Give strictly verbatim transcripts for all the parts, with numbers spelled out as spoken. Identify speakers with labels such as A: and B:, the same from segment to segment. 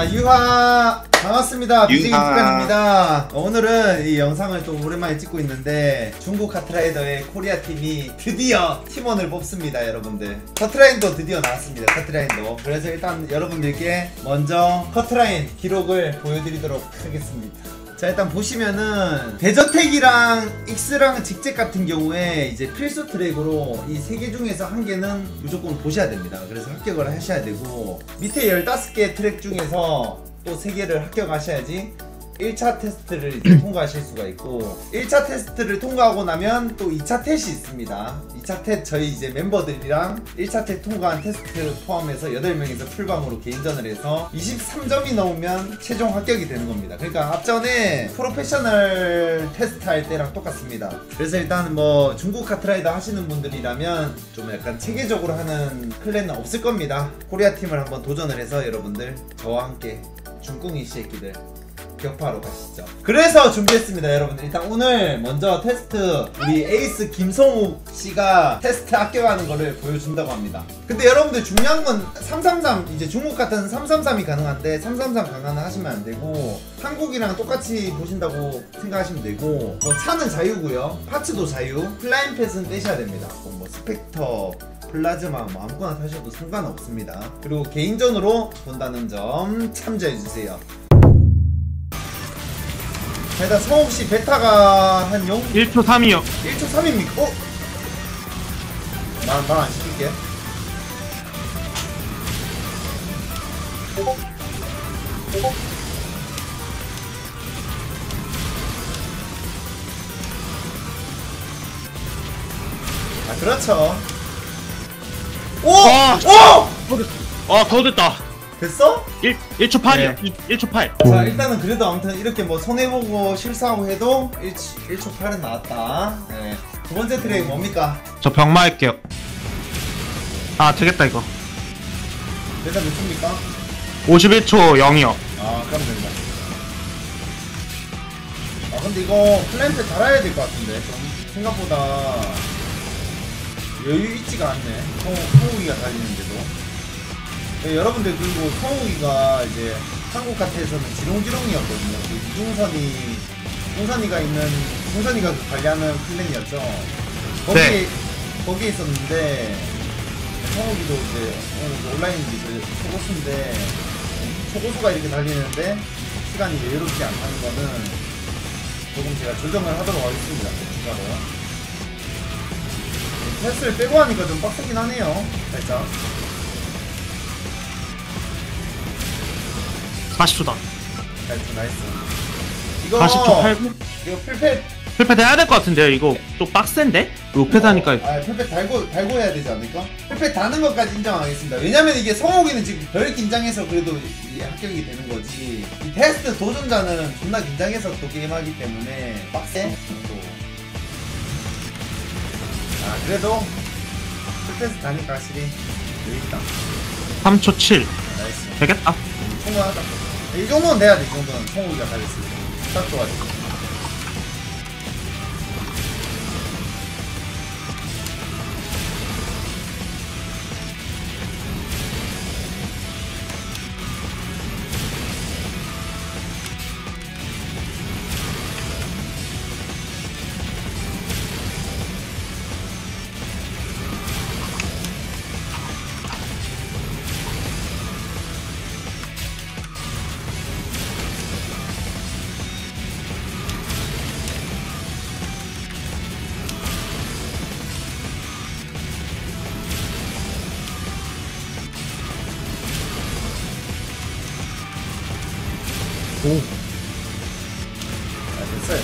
A: 자, 유하 반갑습니다. 비제이 북한입니다. 오늘은 이 영상을 또 오랜만에 찍고 있는데 중국 카트라이더의 코리아 팀이 드디어 팀원을 뽑습니다. 여러분들 커트라인도 드디어 나왔습니다. 커트라인도. 그래서 일단 여러분들께 먼저 커트라인 기록을 보여드리도록 하겠습니다. 자, 일단 보시면은 대저택이랑 익스랑 직잭 같은 경우에 이제 필수 트랙으로 이 세 개 중에서 한 개는 무조건 보셔야 됩니다. 그래서 합격을 하셔야 되고, 밑에 열다섯 개 트랙 중에서 또 세 개를 합격하셔야지 일 차 테스트를 이제 통과하실 수가 있고, 일 차 테스트를 통과하고 나면 또 이 차 텟이 있습니다. 이 차 텟 저희 이제 멤버들이랑 일 차 텟 통과한 테스트 포함해서 여덟 명이서 풀방으로 개인전을 해서 이십삼 점이 넘으면 최종 합격이 되는 겁니다. 그러니까 앞전에 프로페셔널 테스트 할 때랑 똑같습니다. 그래서 일단 뭐 중국 카트라이더 하시는 분들이라면 좀 약간 체계적으로 하는 클랜은 없을 겁니다. 코리아 팀을 한번 도전을 해서 여러분들 저와 함께 중꿍이 새끼들 격파하러 가시죠. 그래서 준비했습니다. 여러분들 일단 오늘 먼저 테스트 우리 에이스 김성욱 씨가 테스트 합격하는 거를 보여준다고 합니다. 근데 여러분들 중요한 건 삼삼삼, 이제 중국 같은 삼삼삼이 가능한데 삼삼삼 강화는 하시면 안 되고, 한국이랑 똑같이 보신다고 생각하시면 되고, 뭐 차는 자유고요, 파츠도 자유, 플라잉 펫은 떼셔야 됩니다. 뭐 스펙터, 플라즈마 뭐 아무거나 타셔도 상관없습니다. 그리고 개인전으로 본다는 점 참조해주세요. 자, 일단 성욱씨 베타가 한 영...
B: 일 초 삼이요.
A: 일 초 삼입니까? 어? 말 안 시킬게. 아, 그렇죠. 오!
B: 아,
A: 오!
B: 아, 더 됐다.
A: 됐어?
B: 일, 일 초 팔이요.
A: 네.
B: 일 초 팔.
A: 자, 일단은 그래도 아무튼 이렇게 뭐 손해보고 실수하고 해도 일 초 팔은 나왔다. 네. 두 번째 트랙 뭡니까?
B: 저 병마 할게요. 아, 되겠다, 이거.
A: 대사 몇 초입니까?
B: 오십일 초 영이요.
A: 아, 그럼 된다. 아, 근데 이거 플랜트 달아야 될 것 같은데. 좀 생각보다 여유 있지가 않네. 성우, 성우기가 달리는데도. 네, 여러분들, 그리고 성우기가 이제 한국 카트에서는 지롱지롱이었거든요. 그 이중선이, 중선이가 있는, 중선이가 그 관리하는 클랜이었죠. 거기,
B: 네.
A: 거기에 있었는데, 성우기도 이제, 어, 온라인이지, 초고수인데, 초고수가 이렇게 달리는데, 시간이 여유롭지 않다는 거는 조금 제가 조정을 하도록 하겠습니다. 추가로. 패스를 빼고 하니까 좀 빡세긴 하네요. 살짝.
B: 사십 초다.
A: 나이스, 나이스. 이거
B: 사십 초 팔 분?
A: 이거 풀펫
B: 풀패드 해야 될 것 같은데요. 이거 좀 빡센데? 로켓 하니까.
A: 아, 풀펫 달고 달고 해야 되지 않을까? 풀펫 다는 것까지 인정하겠습니다. 왜냐면 이게 성욱이는 지금 덜 긴장해서 그래도 이게 합격이 되는 거지. 이 테스트 도전자는 존나 긴장해서 또 게임하기 때문에 빡세. 또. 아, 그래도 풀펫 다니까 확실히 여기있다.
B: 삼 초 칠.
A: 나이스.
B: 되겠다.
A: 충분하다. 이 정도는 돼야 돼. 이 정도는 성욱이가 달렸을 때. 딱 좋아지. 오. 아, 됐어요.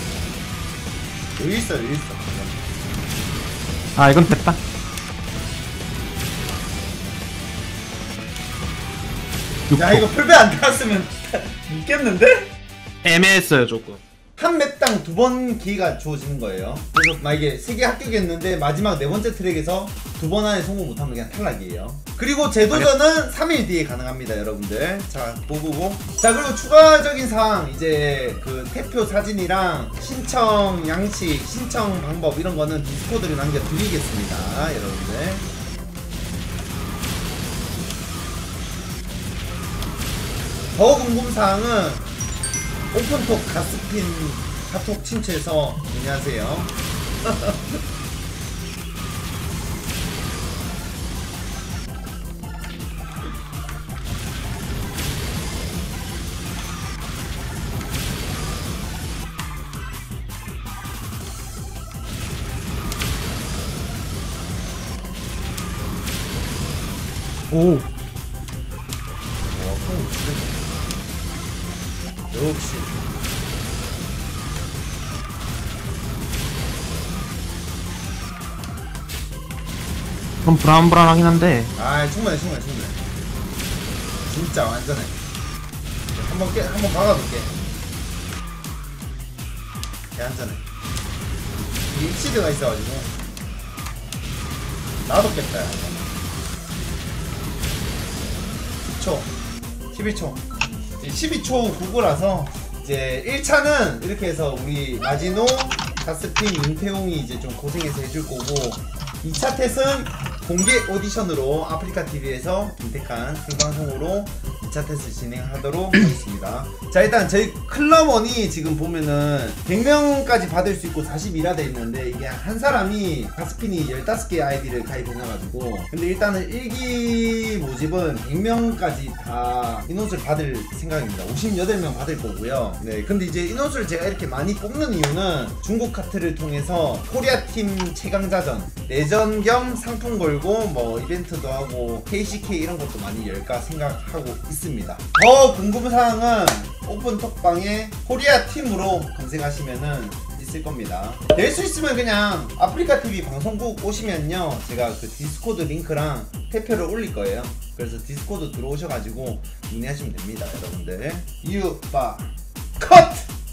A: 여유 있어, 여유 있어.
B: 아, 이건 됐다.
A: 야, 이거 풀배 안 닿았으면 있겠는데?
B: 애매했어요, 조금.
A: 한 맵당 두 번 기회가 주어지는 거예요. 그래서 만약에 세 개 합격했는데 마지막 네 번째 트랙에서 두 번 안에 성공 못하면 그냥 탈락이에요. 그리고 재도전은 삼 일 뒤에 가능합니다, 여러분들. 자, 보고. 자, 그리고 추가적인 사항, 이제 그 태표 사진이랑 신청 양식, 신청 방법 이런 거는 디스코드를 남겨드리겠습니다, 여러분들. 더 궁금사항은 오픈톡 가스핀 카톡 친추에서 문의하세요.
B: 오.
A: 역시
B: 좀 불안불안하긴 한데.
A: 아 충분해 충분해 충분해 진짜 완전해. 한번 깨 한번 박아둘게. 개 안전해. 이게 익시드가 있어가지고 나도 깼다. 야. 십 초 십일 초 십이 초 구구라서 이제 일 차는 이렇게 해서 우리 마지노, 가스핀, 윤태용이 이제 좀 고생해서 해줄 거고, 이 차 텟은 공개 오디션으로 아프리카티비에서 김택한 생방송으로 이 차 텟을 진행하도록 하겠습니다. 자, 일단 저희 클럽원이 지금 보면은 백 명까지 받을 수 있고 사십이라 돼 있는데, 이게 한 사람이 가스핀이 십오 개 아이디를 가입해놔가지고, 근데 일단은 일 기 모집은 백 명까지 다 인원수를 받을 생각입니다. 오십팔 명 받을 거고요. 네, 근데 이제 인원수를 제가 이렇게 많이 뽑는 이유는 중국 카트를 통해서 코리아팀 최강자전, 내전 겸 상품 걸고 뭐 이벤트도 하고 케이씨케이 이런 것도 많이 열까 생각하고 있습니다. 더 궁금사항은 오픈톡방에 코리아팀으로 검색하시면은 있을 겁니다. 낼 수 있으면 그냥 아프리카티비 방송국 오시면요, 제가 그 디스코드 링크랑 태표를 올릴 거예요. 그래서 디스코드 들어오셔가지고 문의하시면 됩니다, 여러분들. 유바 컷!